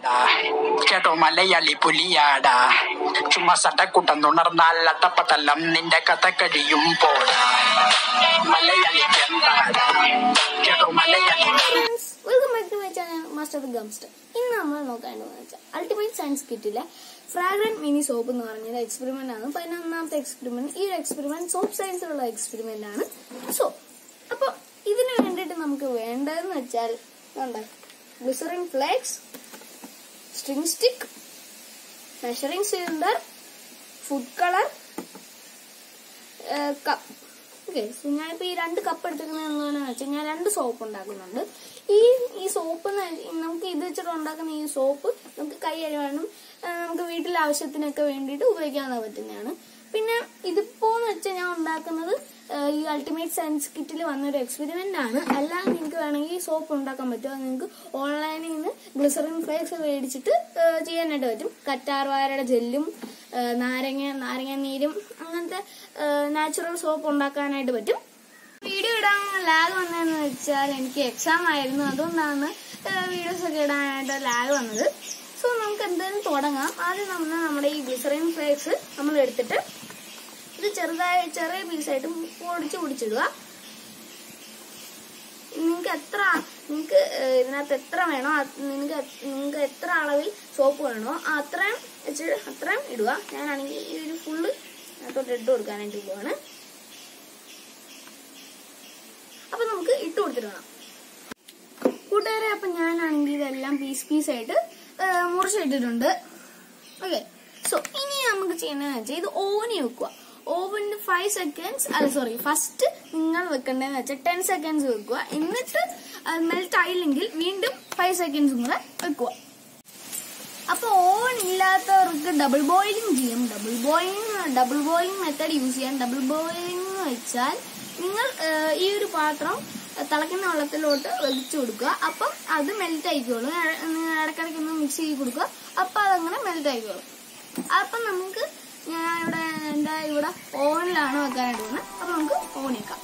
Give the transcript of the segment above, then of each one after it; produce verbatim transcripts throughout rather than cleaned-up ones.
Keto Malayali Puliada Chumasata Kutanunarnal Tapatalam Ninda Katakadium Poda Malayali Kendada Keto Malayali. Welcome back to my channel, Master of the Gumster. In നമ്മൾ നോക്കാനുള്ളത് ultimate science കിറ്റിലെ fragrant mini soap എന്ന് പറഞ്ഞ experiment ആണ്. പതിനൊന്നാമത്തെ experiment. ഈ ഒരു experiment soap സയൻസിലുള്ള എക്സ്പെരിമെന്റ് ആണ്. സോ അപ്പൊ ഇതിന് വേണ്ടിയിട്ട് നമുക്ക് വേണ്ടതെന്ന് വെച്ചാൽ എന്താ, glycerin flakes, string stick, measuring cylinder, food color, uh, cup. Okay, so ഞാനിപ്പോ ഈ രണ്ട് കപ്പ് എടുത്തിരിക്കുന്നത് എന്താണെന്ന് വെച്ചാൽ ഞാൻ രണ്ട് സോപ്പ് ഉണ്ടാക്കുന്നുണ്ട്. ഈ ഈ സോപ്പ് നമുക്ക് ഇത് വെച്ചിട്ട് ഉണ്ടാക്കുന്ന ഈ സോപ്പ് നമുക്ക് കൈ കഴുകാനും നമുക്ക് വീട്ടിലെ ആവശ്യത്തിനൊക്കെ വേണ്ടിയിട്ട് ഉപയോഗിക്കാൻ പറ്റുന്നതാണ്. പിന്നെ ഇതിപ്പോന്ന് വെച്ചാൽ ഞാൻ ഉണ്ടാക്കുന്നത് ഈ അൾട്ടിമേറ്റ് സയൻസ് കിറ്റിൽ വന്നൊരു എക്സ്പെരിമെന്റ് ആണ്. അല്ലാതെ നിങ്ങൾക്ക് വേണമെങ്കിൽ സോപ്പ് ഉണ്ടാക്കാൻ പറ്റും. അത് നിങ്ങൾക്ക് ഓൺലൈനിൽ നിന്ന് ഗ്ലിസറിൻ ഫ്ലേക്സ് മേടിച്ചിട്ട് ചെയ്യാനായിട്ട് പറ്റും. കറ്റാർവാഴയുടെ ജെല്ലും നാരങ്ങ നാരങ്ങ നീരും അങ്ങനത്തെ നാച്ചുറൽ സോപ്പ് ഉണ്ടാക്കാനായിട്ട് പറ്റും. വീഡിയോ ഇടാൻ ലാഗ് വന്നതെന്ന് വെച്ചാൽ എനിക്ക് എക്സാം ആയിരുന്നു, അതുകൊണ്ടാണ് വീഡിയോസ് ഒക്കെ ഇടാനായിട്ട് ലാഗ് വന്നത്. സോ നമുക്ക് എന്തായാലും തുടങ്ങാം. ആദ്യം നമ്മൾ നമ്മുടെ ഈ ഗ്ലിസറിൻ ഫ്ലേക്സ് നമ്മൾ എടുത്തിട്ട് ഇത് ചെറുതായ ചെറിയ പീസായിട്ട് പൊടിച്ച് പൊടിച്ചിടുക. നിങ്ങൾക്ക് എത്ര നിങ്ങൾക്ക് ഇതിനകത്ത് എത്ര വേണോ നിങ്ങൾക്ക് നിങ്ങൾക്ക് എത്ര അളവിൽ സോപ്പ് വേണോ അത്രയും വെച്ച് അത്രയും ഇടുക. ഞാനാണെങ്കിൽ ഈ ഒരു ഫുള്ള് അതിനകത്തോട്ട് ഇട്ട് കൊടുക്കാനായിട്ട് പോവാണ്. അപ്പൊ നമുക്ക് ഇട്ട് കൊടുത്തിട്ട് വേണം കൂട്ടുകാരെ. അപ്പൊ ഞാനാണെങ്കിൽ ഇതെല്ലാം പീസ് പീസായിട്ട് മുറിച്ചിട്ടിട്ടുണ്ട്. ഓക്കെ, സോ ഇനി നമുക്ക് ചെയ്യുന്നതെന്ന് വെച്ചാൽ ഇത് ഓവനിൽ വെക്കുക. ഓവനിൽ ഫൈവ് സെക്കൻഡ്സ് അല്ല സോറി ഫസ്റ്റ് നിങ്ങൾ വെക്കേണ്ടതെന്ന് വെച്ചാൽ ടെൻ സെക്കൻഡ്സ് വെക്കുക. എന്നിട്ട് മെൽറ്റ് ആയില്ലെങ്കിൽ വീണ്ടും ഫൈവ് സെക്കൻഡ്സും കൂടെ വെക്കുക. അപ്പൊ ഓവൻ ഇല്ലാത്തവർക്ക് ഡബിൾ ബോയിലിംഗ് ചെയ്യും. Double boiling double boiling method use ചെയ്യാൻ. ഡബിൾ ബോയിലിംഗ് എന്ന് വെച്ചാൽ നിങ്ങൾ ഈ ഒരു പാത്രം തിളയ്ക്കുന്ന വെള്ളത്തിലോട്ട് വെച്ചു കൊടുക്കുക. അപ്പം അത് മെൽറ്റ് ആയിക്കോളും. ഇടയ്ക്കിടയ്ക്ക് ഒന്ന് മിക്സ് ചെയ്ത് കൊടുക്കുക. അപ്പം അതങ്ങനെ മെൽറ്റ് ആയിക്കോളും. അപ്പം നമുക്ക് ഞാൻ ഇവിടെ എന്താ ഇവിടെ ഓവനിലാണ് വെക്കാനായിട്ട് പോകുന്നത്. അപ്പൊ നമുക്ക് ഓവൻ വെക്കാം.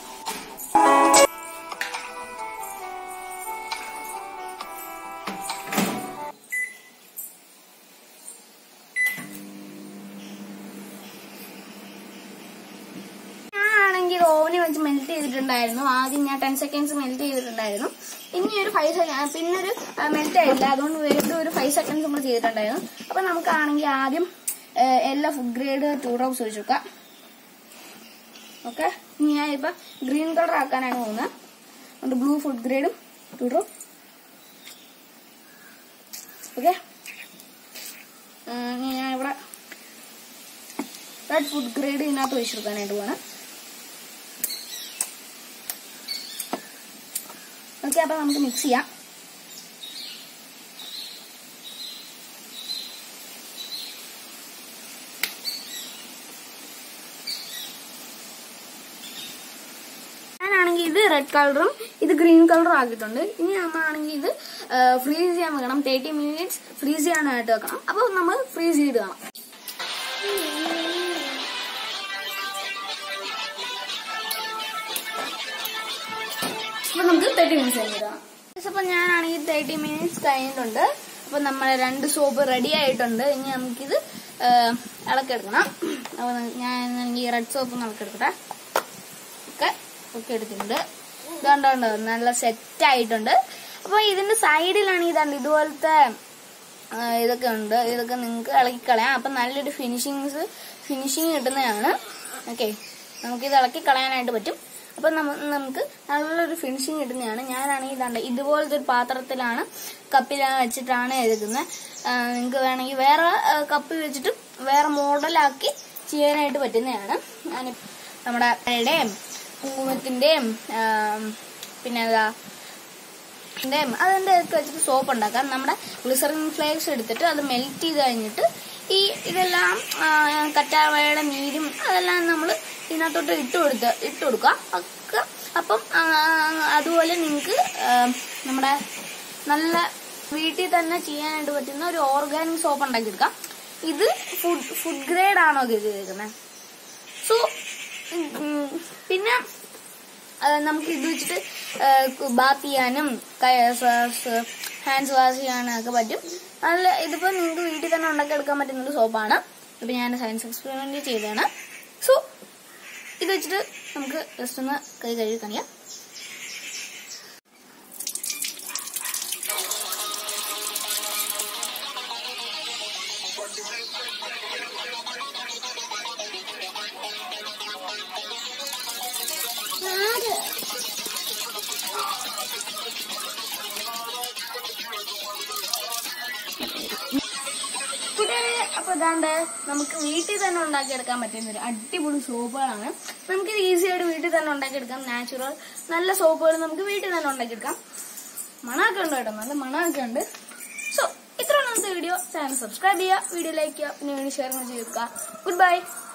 ഞാനാണെങ്കിൽ ഓവനിൽ വെച്ച് മെൽറ്റ് ചെയ്തിട്ടുണ്ടായിരുന്നു. ആദ്യം ഞാൻ ടെൻ സെക്കൻഡ്സ് മെൽറ്റ് ചെയ്തിട്ടുണ്ടായിരുന്നു. ഇനി ഒരു ഫൈവ് സെക്കൻഡ് പിന്നെ ഒരു മെൽറ്റ് ആയില്ല, അതുകൊണ്ട് വീണ്ടും ഒരു ഫൈവ് സെക്കൻഡ്സ് നമ്മൾ ചെയ്തിട്ടുണ്ടായിരുന്നു. അപ്പൊ നമുക്കാണെങ്കിൽ ആദ്യം എല്ലാ ഫുഡ് ഗ്രേഡ് ടൂ ഡ്രോപ്സ് ഒഴിച്ചു വെക്കാം. ഓക്കെ, ഇനി ഞാൻ ഇപ്പൊ ഗ്രീൻ കളർ ആക്കാനാണ് പോകുന്നത്. അതുകൊണ്ട് ബ്ലൂ ഫുഡ് ഗ്രേഡും ടൂ ഡ്രോപ്പ്. ഓക്കെ, ഞാൻ ഇവിടെ റെഡ് ഫുഡ് ഗ്രേഡ് ഇതിനകത്ത് ഒഴിച്ചു കൊടുക്കാനായിട്ട് പോകണം. ഓക്കെ, അപ്പൊ നമുക്ക് മിക്സ് ചെയ്യാം. ഇത് റെഡ് കളറും ഇത് ഗ്രീൻ കളറും ആക്കിയിട്ടുണ്ട്. ഇനി നമ്മളാണെങ്കിൽ ഇത് ഫ്രീസ് ചെയ്യാൻ വെക്കണം. തേർട്ടി മിനിറ്റ്സ് ഫ്രീസ് ചെയ്യാനായിട്ട് വെക്കണം. അപ്പൊ നമ്മൾ ഫ്രീസ് ചെയ്ത് കാണാം. അപ്പൊ നമുക്ക് തേർട്ടി മിനിറ്റ്സ് കഴിഞ്ഞിടാം. അപ്പൊ ഞാനാണെങ്കിൽ തേർട്ടി മിനിറ്റ്സ് കഴിഞ്ഞിട്ടുണ്ട്. അപ്പൊ നമ്മുടെ രണ്ട് സോപ്പ് റെഡി ആയിട്ടുണ്ട്. ഇനി നമുക്കിത് ഇളക്കെടുക്കണം. അപ്പൊ ഞാൻ ഈ റെഡ് സോപ്പ് ഇളക്കെടുക്കട്ടെ. ഓക്കെ ഒക്കെ എടുത്തിട്ടുണ്ട്. ഇതുകൊണ്ടുണ്ട് നല്ല സെറ്റ് ആയിട്ടുണ്ട്. അപ്പൊ ഇതിന്റെ സൈഡിലാണ് ഇതാണ്ട് ഇതുപോലത്തെ ഇതൊക്കെ ഉണ്ട്. ഇതൊക്കെ നിങ്ങൾക്ക് ഇളക്കിക്കളയാം. അപ്പൊ നല്ലൊരു ഫിനിഷിങ്സ് ഫിനിഷിങ് കിട്ടുന്നതാണ്. ഓക്കെ, നമുക്കിത് ഇളക്കി കളയാനായിട്ട് പറ്റും. അപ്പൊ നമുക്ക് നല്ലൊരു ഫിനിഷിങ് കിട്ടുന്നതാണ്. ഞാനാണെങ്കിൽ ഇതാണ്ട് ഇതുപോലത്തെ ഒരു പാത്രത്തിലാണ് കപ്പിൽ വെച്ചിട്ടാണ് എടുക്കുന്നത്. നിങ്ങൾക്ക് വേണമെങ്കിൽ വേറെ കപ്പിൽ വെച്ചിട്ട് വേറെ മോഡലാക്കി ചെയ്യാനായിട്ട് പറ്റുന്നതാണ്. ഞാൻ നമ്മുടെ കുങ്കുമത്തിന്റെയും പിന്നെ എന്താ അതിന്റെ ഒക്കെ വെച്ചിട്ട് സോപ്പ് ഉണ്ടാക്കാം. നമ്മുടെ ഗ്ലിസറിൻ ഫ്ലേക്സ് എടുത്തിട്ട് അത് മെൽറ്റ് ചെയ്ത് കഴിഞ്ഞിട്ട് ഈ ഇതെല്ലാം കറ്റാർവാഴയുടെ നീരും അതെല്ലാം നമ്മൾ ഇതിനകത്തോട്ട് ഇട്ട് കൊടുത്ത് ഇട്ട് കൊടുക്കുക ഒക്കെ. അപ്പം അതുപോലെ നിങ്ങൾക്ക് നമ്മുടെ നല്ല വീട്ടിൽ തന്നെ ചെയ്യാനായിട്ട് പറ്റുന്ന ഒരു ഓർഗാനിക് സോപ്പ് ഉണ്ടാക്കിയെടുക്കാം. ഇത് ഫുഡ് ഫുഡ് ഗ്രേഡ് ആണോ ഇത് ചെയ്തേക്കുന്നത്. സോ പിന്നെ നമുക്ക് ഇത് വെച്ചിട്ട് ബാത്ത് ചെയ്യാനും ഹാൻഡ്സ് വാഷ് ചെയ്യാനും ഒക്കെ പറ്റും. നല്ല ഇതിപ്പോൾ നിങ്ങൾക്ക് വീട്ടിൽ തന്നെ ഉണ്ടാക്കിയെടുക്കാൻ പറ്റുന്നൊരു സോപ്പാണ്. ഇപ്പം ഞാൻ സയൻസ് എക്സ്പെരിമെന്റ് ചെയ്തതാണ്. സോ ഇത് വെച്ചിട്ട് നമുക്ക് ജസ്റ്റ് ഒന്ന് കൈ കഴുകി കാണിക്കാം. അപ്പൊ ഇതാണ്ട് നമുക്ക് വീട്ടിൽ തന്നെ ഉണ്ടാക്കിയെടുക്കാൻ പറ്റുന്ന ഒരു അടിപൊളി സോപ്പുകളാണ്. നമുക്കിത് ഈസി ആയിട്ട് വീട്ടിൽ തന്നെ ഉണ്ടാക്കിയെടുക്കാം. നാച്ചുറൽ നല്ല സോപ്പുകൾ നമുക്ക് വീട്ടിൽ തന്നെ ഉണ്ടാക്കിയെടുക്കാം. മണമൊക്കെ ഉണ്ട് കേട്ടോ, നല്ല മണമൊക്കെ ഉണ്ട്. സോ ഇത്രയാണ് ഇന്നത്തെ വീഡിയോ. ചാനൽ സബ്സ്ക്രൈബ് ചെയ്യുക, വീഡിയോ ലൈക്ക് ചെയ്യുക, പിന്നെ വീഡിയോ ഷെയർ ചെയ്യുക. Good by.